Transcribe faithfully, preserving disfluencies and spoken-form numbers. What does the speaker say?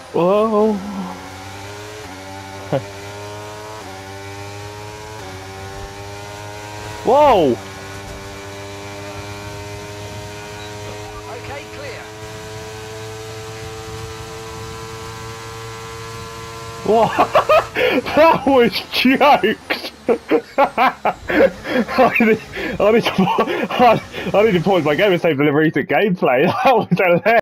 Whoa. Whoa! Okay, clear. What? That was jokes! I, need, I, need to, I, I need to pause my game and save the recent gameplay. That was hilarious.